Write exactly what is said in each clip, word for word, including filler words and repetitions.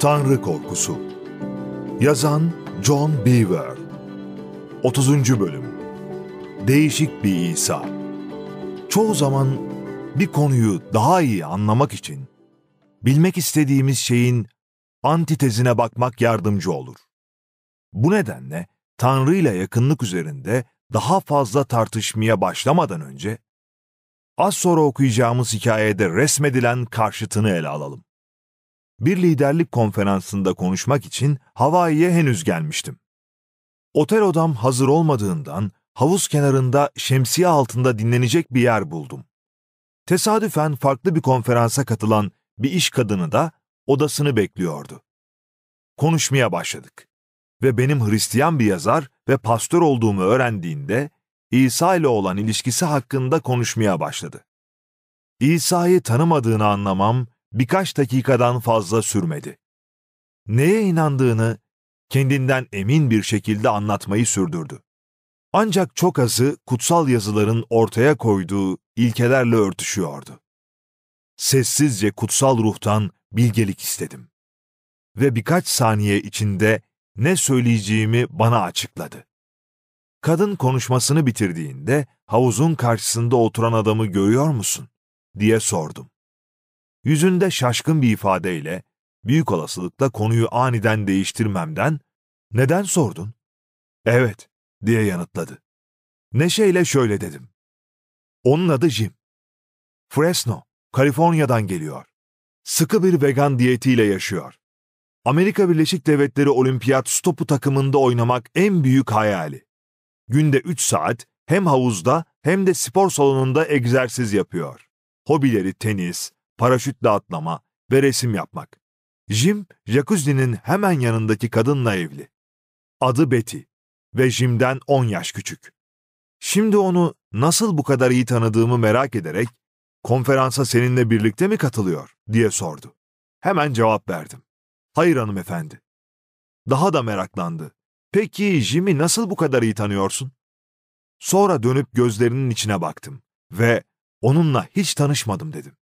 Tanrı Korkusu. Yazan John Beaver. otuzuncu Bölüm. Değişik bir İsa. Çoğu zaman bir konuyu daha iyi anlamak için bilmek istediğimiz şeyin antitezine bakmak yardımcı olur. Bu nedenle Tanrı ile yakınlık üzerinde daha fazla tartışmaya başlamadan önce az sonra okuyacağımız hikayede resmedilen karşıtını ele alalım. Bir liderlik konferansında konuşmak için Hawaii'ye henüz gelmiştim. Otel odam hazır olmadığından havuz kenarında şemsiye altında dinlenecek bir yer buldum. Tesadüfen farklı bir konferansa katılan bir iş kadını da odasını bekliyordu. Konuşmaya başladık ve benim Hristiyan bir yazar ve pastör olduğumu öğrendiğinde İsa ile olan ilişkisi hakkında konuşmaya başladı. İsa'yı tanımadığını anlamam birkaç dakikadan fazla sürmedi. Neye inandığını kendinden emin bir şekilde anlatmayı sürdürdü. Ancak çok azı kutsal yazıların ortaya koyduğu ilkelerle örtüşüyordu. Sessizce kutsal ruhtan bilgelik istedim. Ve birkaç saniye içinde ne söyleyeceğimi bana açıkladı. Kadın konuşmasını bitirdiğinde havuzun karşısında oturan adamı görüyor musun diye sordum. Yüzünde şaşkın bir ifadeyle, büyük olasılıkla konuyu aniden değiştirmemden, "Neden sordun?" "Evet," diye yanıtladı. Neşeyle şöyle dedim. "Onun adı Jim. Fresno, Kaliforniya'dan geliyor. Sıkı bir vegan diyetiyle yaşıyor. Amerika Birleşik Devletleri Olimpiyat stopu takımında oynamak en büyük hayali. Günde üç saat hem havuzda hem de spor salonunda egzersiz yapıyor. Hobileri tenis, paraşütle atlama ve resim yapmak. Jim, jacuzzi'nin hemen yanındaki kadınla evli. Adı Betty ve Jim'den on yaş küçük. Şimdi onu nasıl bu kadar iyi tanıdığımı merak ederek, konferansa seninle birlikte mi katılıyor diye sordu. Hemen cevap verdim. Hayır hanımefendi. Daha da meraklandı. Peki Jim'i nasıl bu kadar iyi tanıyorsun? Sonra dönüp gözlerinin içine baktım ve onunla hiç tanışmadım dedim.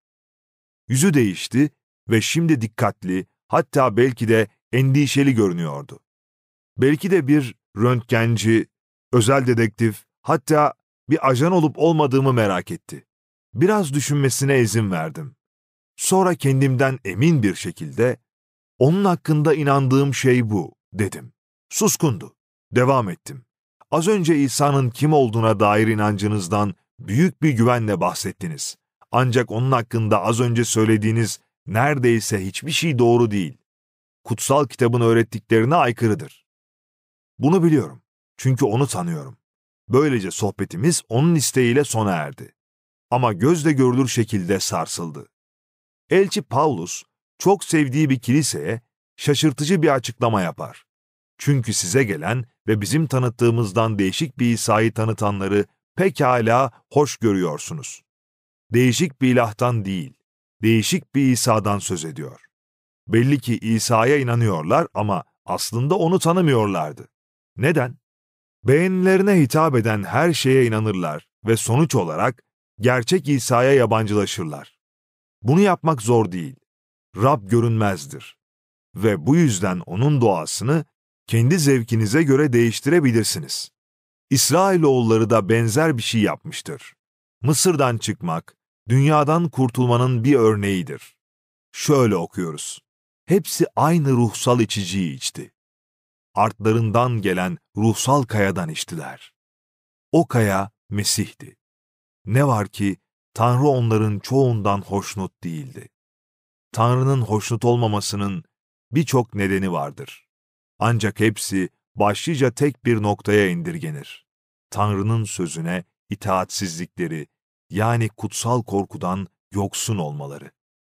Yüzü değişti ve şimdi dikkatli, hatta belki de endişeli görünüyordu. Belki de bir röntgenci, özel dedektif, hatta bir ajan olup olmadığımı merak etti. Biraz düşünmesine izin verdim. Sonra kendimden emin bir şekilde, "Onun hakkında inandığım şey bu," dedim. Suskundu. Devam ettim. "Az önce İsa'nın kim olduğuna dair inancınızdan büyük bir güvenle bahsettiniz. Ancak onun hakkında az önce söylediğiniz neredeyse hiçbir şey doğru değil. Kutsal kitabın öğrettiklerine aykırıdır." Bunu biliyorum. Çünkü onu tanıyorum. Böylece sohbetimiz onun isteğiyle sona erdi. Ama gözle görülür şekilde sarsıldı. Elçi Paulus, çok sevdiği bir kiliseye şaşırtıcı bir açıklama yapar. Çünkü size gelen ve bizim tanıttığımızdan değişik bir İsa'yı tanıtanları pekala hoş görüyorsunuz. Değişik bir ilahtan değil, değişik bir İsa'dan söz ediyor. Belli ki İsa'ya inanıyorlar ama aslında onu tanımıyorlardı. Neden? Beğenilerine hitap eden her şeye inanırlar ve sonuç olarak gerçek İsa'ya yabancılaşırlar. Bunu yapmak zor değil. Rab görünmezdir. Ve bu yüzden onun doğasını kendi zevkinize göre değiştirebilirsiniz. İsrailoğulları da benzer bir şey yapmıştır. Mısır'dan çıkmak, dünyadan kurtulmanın bir örneğidir. Şöyle okuyoruz. Hepsi aynı ruhsal içiciyi içti. Artlarından gelen ruhsal kayadan içtiler. O kaya Mesih'ti. Ne var ki Tanrı onların çoğundan hoşnut değildi. Tanrı'nın hoşnut olmamasının birçok nedeni vardır. Ancak hepsi başlıca tek bir noktaya indirgenir. Tanrı'nın sözüne itaatsizlikleri, yani kutsal korkudan yoksun olmaları.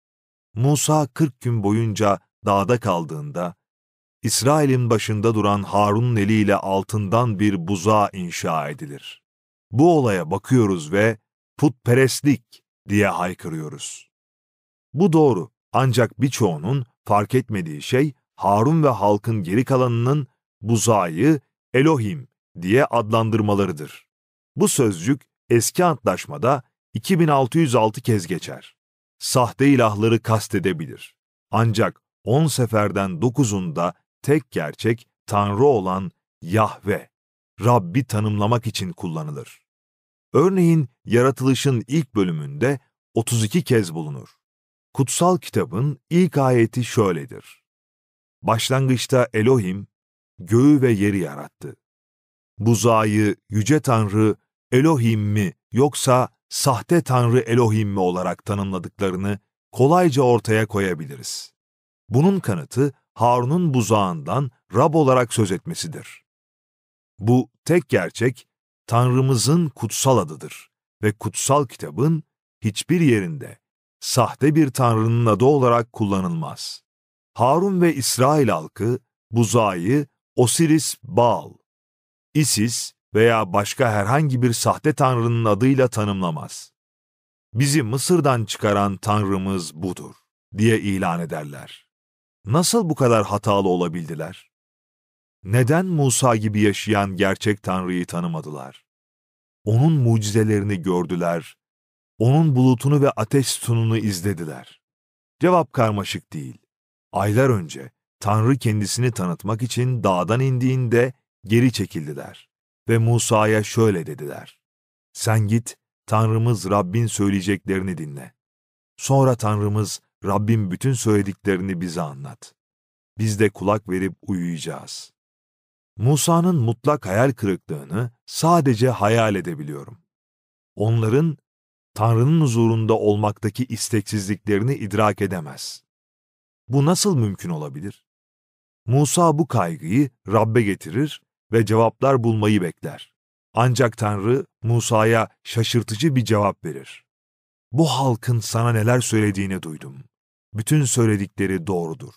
Musa kırk gün boyunca dağda kaldığında, İsrail'in başında duran Harun'un eliyle altından bir buzağı inşa edilir. Bu olaya bakıyoruz ve putperestlik diye haykırıyoruz. Bu doğru, ancak birçoğunun fark etmediği şey, Harun ve halkın geri kalanının buzağı Elohim diye adlandırmalarıdır. Bu sözcük eski antlaşmada iki bin altı yüz altı kez geçer. Sahte ilahları kastedebilir. Ancak on seferden dokuzunda tek gerçek Tanrı olan Yahve, Rabbi tanımlamak için kullanılır. Örneğin yaratılışın ilk bölümünde otuz iki kez bulunur. Kutsal kitabın ilk ayeti şöyledir: Başlangıçta Elohim, göğü ve yeri yarattı. Buzağı Yüce Tanrı Elohim mi yoksa sahte Tanrı Elohim mi olarak tanımladıklarını kolayca ortaya koyabiliriz. Bunun kanıtı Harun'un buzağından Rab olarak söz etmesidir. Bu tek gerçek Tanrımızın kutsal adıdır ve kutsal kitabın hiçbir yerinde sahte bir Tanrı'nın adı olarak kullanılmaz. Harun ve İsrail halkı buzağı Osiris Baal, Isis veya başka herhangi bir sahte Tanrı'nın adıyla tanımlamaz. Bizi Mısır'dan çıkaran Tanrımız budur diye ilan ederler. Nasıl bu kadar hatalı olabildiler? Neden Musa gibi yaşayan gerçek Tanrı'yı tanımadılar? Onun mucizelerini gördüler, onun bulutunu ve ateş sütununu izlediler. Cevap karmaşık değil. Aylar önce Tanrı kendisini tanıtmak için dağdan indiğinde geri çekildiler ve Musa'ya şöyle dediler: Sen git, Tanrımız Rabbin söyleyeceklerini dinle. Sonra Tanrımız Rabbin bütün söylediklerini bize anlat. Biz de kulak verip uyuyacağız. Musa'nın mutlak hayal kırıklığını sadece hayal edebiliyorum. Onların Tanrı'nın huzurunda olmaktaki isteksizliklerini idrak edemez. Bu nasıl mümkün olabilir? Musa bu kaygıyı Rab'be getirir ve cevaplar bulmayı bekler. Ancak Tanrı Musa'ya şaşırtıcı bir cevap verir. Bu halkın sana neler söylediğini duydum. Bütün söyledikleri doğrudur.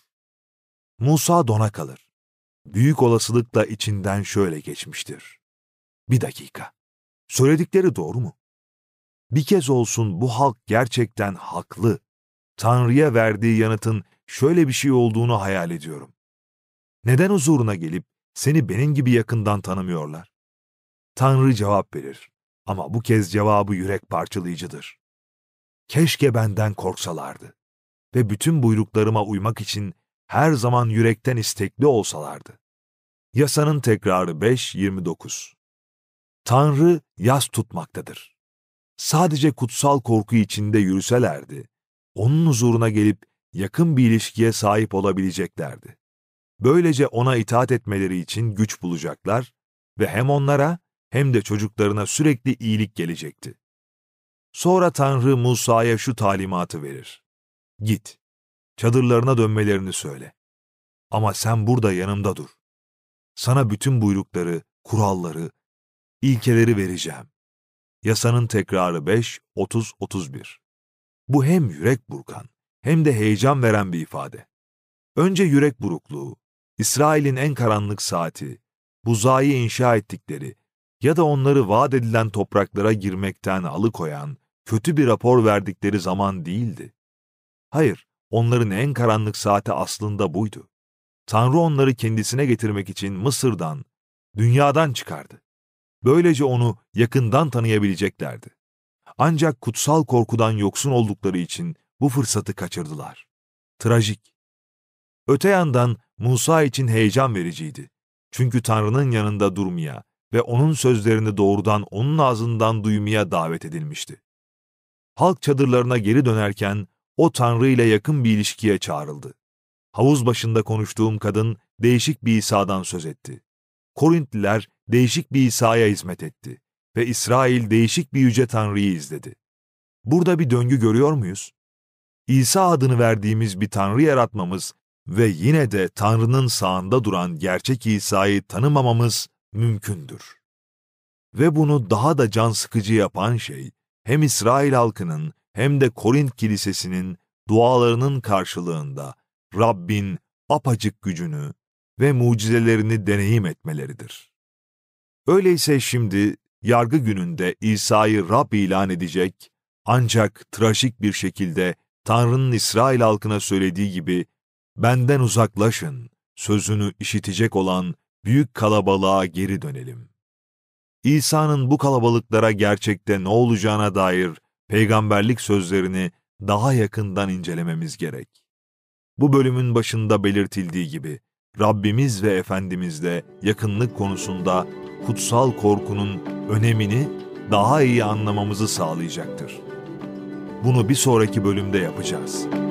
Musa dona kalır. Büyük olasılıkla içinden şöyle geçmiştir: Bir dakika, söyledikleri doğru mu? Bir kez olsun bu halk gerçekten haklı. Tanrı'ya verdiği yanıtın şöyle bir şey olduğunu hayal ediyorum. Neden huzuruna gelip seni benim gibi yakından tanımıyorlar? Tanrı cevap verir ama bu kez cevabı yürek parçalayıcıdır. Keşke benden korksalardı ve bütün buyruklarıma uymak için her zaman yürekten istekli olsalardı. Yasanın tekrarı beş yirmi dokuz. Tanrı yas tutmaktadır. Sadece kutsal korku içinde yürüselerdi, onun huzuruna gelip yakın bir ilişkiye sahip olabileceklerdi. Böylece ona itaat etmeleri için güç bulacaklar ve hem onlara hem de çocuklarına sürekli iyilik gelecekti. Sonra Tanrı Musa'ya şu talimatı verir: Git, çadırlarına dönmelerini söyle. Ama sen burada yanımda dur. Sana bütün buyrukları, kuralları, ilkeleri vereceğim. Yasanın tekrarı beş otuz otuz bir. Bu hem yürek burkan hem de heyecan veren bir ifade. Önce yürek burukluğu, İsrail'in en karanlık saati, buzağı inşa ettikleri ya da onları vaat edilen topraklara girmekten alıkoyan, kötü bir rapor verdikleri zaman değildi. Hayır, onların en karanlık saati aslında buydu. Tanrı onları kendisine getirmek için Mısır'dan, dünyadan çıkardı. Böylece onu yakından tanıyabileceklerdi. Ancak kutsal korkudan yoksun oldukları için bu fırsatı kaçırdılar. Trajik. Öte yandan Musa için heyecan vericiydi. Çünkü Tanrı'nın yanında durmaya ve onun sözlerini doğrudan onun ağzından duymaya davet edilmişti. Halk çadırlarına geri dönerken o Tanrı ile yakın bir ilişkiye çağrıldı. Havuz başında konuştuğum kadın değişik bir İsa'dan söz etti. Korintliler değişik bir İsa'ya hizmet etti ve İsrail değişik bir yüce Tanrı'yı izledi. Burada bir döngü görüyor muyuz? İsa adını verdiğimiz bir Tanrı yaratmamız ve yine de Tanrı'nın sağında duran gerçek İsa'yı tanımamamız mümkündür. Ve bunu daha da can sıkıcı yapan şey, hem İsrail halkının hem de Korint kilisesinin dualarının karşılığında Rabbin apacık gücünü ve mucizelerini deneyim etmeleridir. Öyleyse şimdi yargı gününde İsa'yı Rab ilan edecek, ancak trajik bir şekilde Tanrı'nın İsrail halkına söylediği gibi "Benden uzaklaşın" sözünü işitecek olan büyük kalabalığa geri dönelim. İsa'nın bu kalabalıklara gerçekte ne olacağına dair peygamberlik sözlerini daha yakından incelememiz gerek. Bu bölümün başında belirtildiği gibi, Rabbimiz ve Efendimizle yakınlık konusunda kutsal korkunun önemini daha iyi anlamamızı sağlayacaktır. Bunu bir sonraki bölümde yapacağız.